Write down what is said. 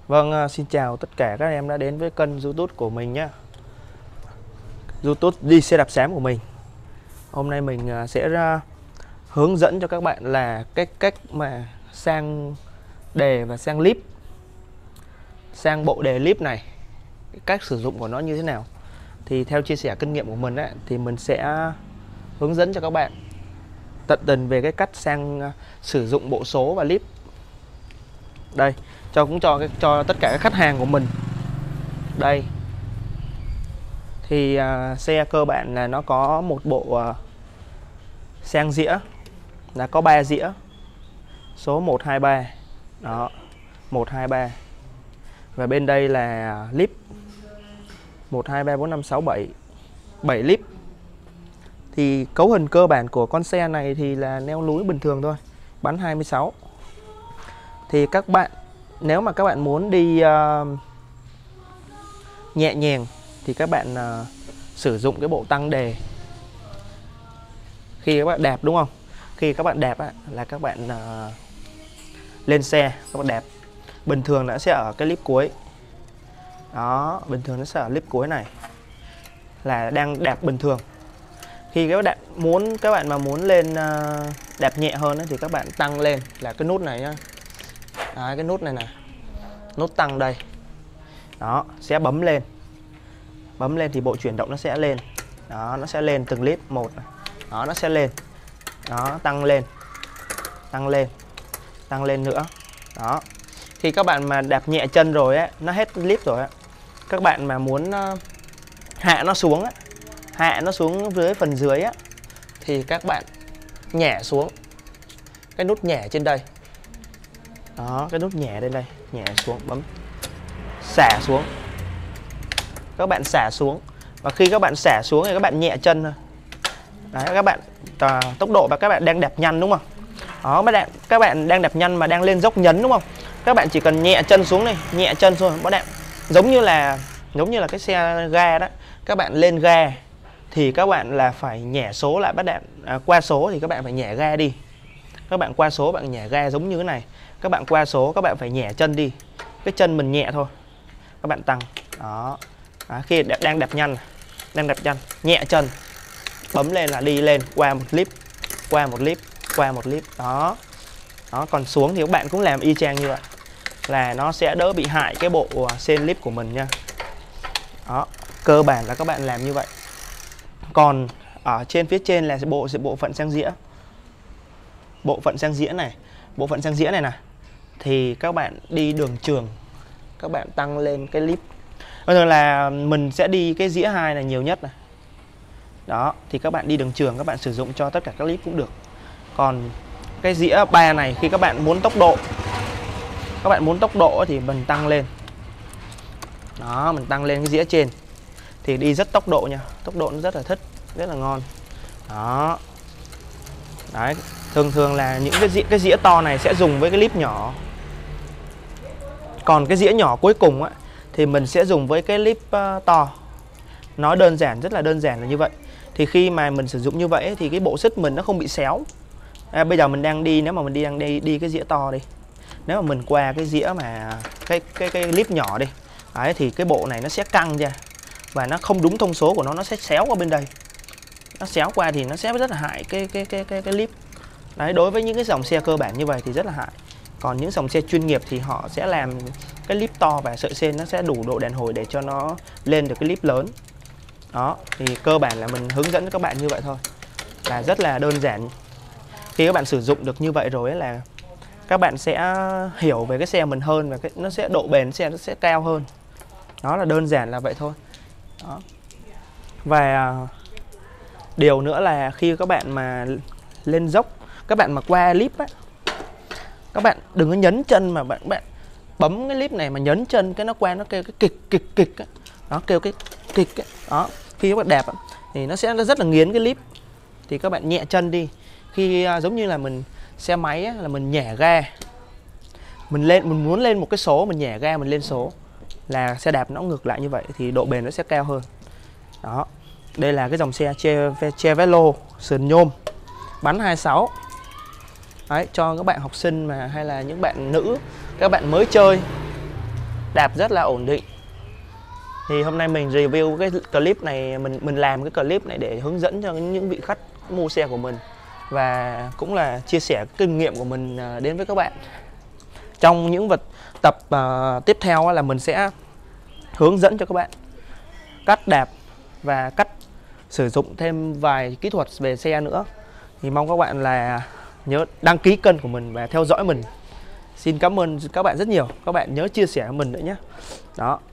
Vâng, xin chào tất cả các em đã đến với kênh YouTube của mình nhé. YouTube đi xe đạp xám của mình. Hôm nay mình sẽ hướng dẫn cho các bạn là cái cách mà sang đề và sang clip, sang bộ đề clip này, cách sử dụng của nó như thế nào. Thì theo chia sẻ kinh nghiệm của mình ấy, thì mình sẽ hướng dẫn cho các bạn tận tình về cái cách sang sử dụng bộ số và clip. Đây, cho tất cả các khách hàng của mình. Đây thì xe cơ bản là nó có một bộ sang dĩa, là có 3 dĩa số 1, 2, 3. Đó, 1, 2, 3. Và bên đây là clip 1, 2, 3, 4, 5, 6, 7 7 clip. Thì cấu hình cơ bản của con xe này thì là neo núi bình thường thôi, bắn 26. Thì các bạn, nếu mà các bạn muốn đi nhẹ nhàng thì các bạn sử dụng cái bộ tăng đề. Khi các bạn đạp, đúng không? Khi các bạn đạp là các bạn lên xe, các bạn đạp. Bình thường nó sẽ ở cái clip cuối. Đó, bình thường nó sẽ ở clip cuối này, là đang đạp bình thường. Khi các bạn mà muốn lên đạp nhẹ hơn thì các bạn tăng lên là cái nút này nhá. Đấy, cái nút này nè, nút tăng đây. Đó, sẽ bấm lên. Bấm lên thì bộ chuyển động nó sẽ lên. Đó, nó sẽ lên từng clip một. Đó, nó sẽ lên. Đó, tăng lên. Tăng lên. Tăng lên nữa. Đó. Khi các bạn mà đạp nhẹ chân rồi á, nó hết clip rồi á, các bạn mà muốn hạ nó xuống á, hạ nó xuống dưới phần dưới á, thì các bạn nhả xuống cái nút nhả trên đây. Đó, cái nút nhả lên đây, nhả xuống, bấm xả xuống. Các bạn xả xuống. Và khi các bạn xả xuống thì các bạn nhẹ chân thôi. Đấy, các bạn tốc độ và các bạn đang đạp nhanh, đúng không? Đó, các bạn đang đạp nhanh mà đang lên dốc nhấn, đúng không? Các bạn chỉ cần nhẹ chân xuống này, nhẹ chân thôi, các bạn giống như là cái xe ga đó. Các bạn lên ga thì các bạn là phải nhẹ số lại, bắt đạn qua số thì các bạn phải nhẹ ga đi. Các bạn qua số bạn nhẹ ga giống như thế này. Các bạn qua số các bạn phải nhẹ chân đi. Cái chân mình nhẹ thôi. Các bạn tăng. Đó. Đó, khi đang đạp nhanh, nhẹ chân, bấm lên là đi lên qua một clip, qua một clip, qua một clip. Đó. Đó, còn xuống thì các bạn cũng làm y chang như vậy, là nó sẽ đỡ bị hại cái bộ sên clip của mình nha. Đó, cơ bản là các bạn làm như vậy. Còn ở trên phía trên là bộ phận sang dĩa. Bộ phận sang dĩa này, bộ phận sang dĩa này nè, thì các bạn đi đường trường, các bạn tăng lên cái clip. Bây giờ là mình sẽ đi cái dĩa 2 này nhiều nhất này. Đó, thì các bạn đi đường trường các bạn sử dụng cho tất cả các clip cũng được. Còn cái dĩa 3 này, khi các bạn muốn tốc độ, thì mình tăng lên. Đó, mình tăng lên cái dĩa trên thì đi rất tốc độ nha. Tốc độ nó rất là thích, rất là ngon. Đó. Đấy, thường là những cái dĩa to này sẽ dùng với cái clip nhỏ. Còn cái dĩa nhỏ cuối cùng á thì mình sẽ dùng với cái clip to. Nó đơn giản, rất là đơn giản là như vậy. Thì khi mà mình sử dụng như vậy thì cái bộ xích mình nó không bị xéo. Bây giờ mình đang đi, nếu mà mình đang đi cái dĩa to đi, nếu mà mình qua cái dĩa mà cái clip nhỏ đi, đấy, thì cái bộ này nó sẽ căng ra và nó không đúng thông số của nó sẽ xéo qua bên đây. Nó xéo qua thì nó sẽ rất là hại cái clip. Đấy, đối với những cái dòng xe cơ bản như vậy thì rất là hại. Còn những dòng xe chuyên nghiệp thì họ sẽ làm cái clip to và sợi sên nó sẽ đủ độ đàn hồi để cho nó lên được cái clip lớn. Đó, thì cơ bản là mình hướng dẫn cho các bạn như vậy thôi, là rất là đơn giản. Khi các bạn sử dụng được như vậy rồi ấy là các bạn sẽ hiểu về cái xe mình hơn, và nó sẽ độ bền xe nó sẽ cao hơn. Đó, là đơn giản là vậy thôi. Đó. Và điều nữa là khi các bạn mà lên dốc, các bạn mà qua clip á, các bạn đừng có nhấn chân mà bạn bấm cái clip này mà nhấn chân cái nó qua nó kêu cái kịch á. Đó, kêu cái kịch á. Đó, khi các bạn đạp á, thì nó sẽ rất là nghiến cái clip. Thì các bạn nhẹ chân đi. Khi giống như là mình xe máy á, là mình nhả ga, mình muốn lên một cái số, mình nhả ga mình lên số, là xe đạp nó ngược lại như vậy thì độ bền nó sẽ cao hơn. Đó, đây là cái dòng xe Cervelo sườn nhôm bắn 26. Đấy, cho các bạn học sinh mà hay là những bạn nữ, các bạn mới chơi, đạp rất là ổn định. Thì hôm nay mình review cái clip này, mình làm cái clip này để hướng dẫn cho những vị khách mua xe của mình, và cũng là chia sẻ kinh nghiệm của mình đến với các bạn. Trong những tập tiếp theo là mình sẽ hướng dẫn cho các bạn cách đạp và cách sử dụng thêm vài kỹ thuật về xe nữa. Thì mong các bạn là nhớ đăng ký kênh của mình và theo dõi mình. Xin cảm ơn các bạn rất nhiều. Các bạn nhớ chia sẻ với mình nữa nhé. Đó.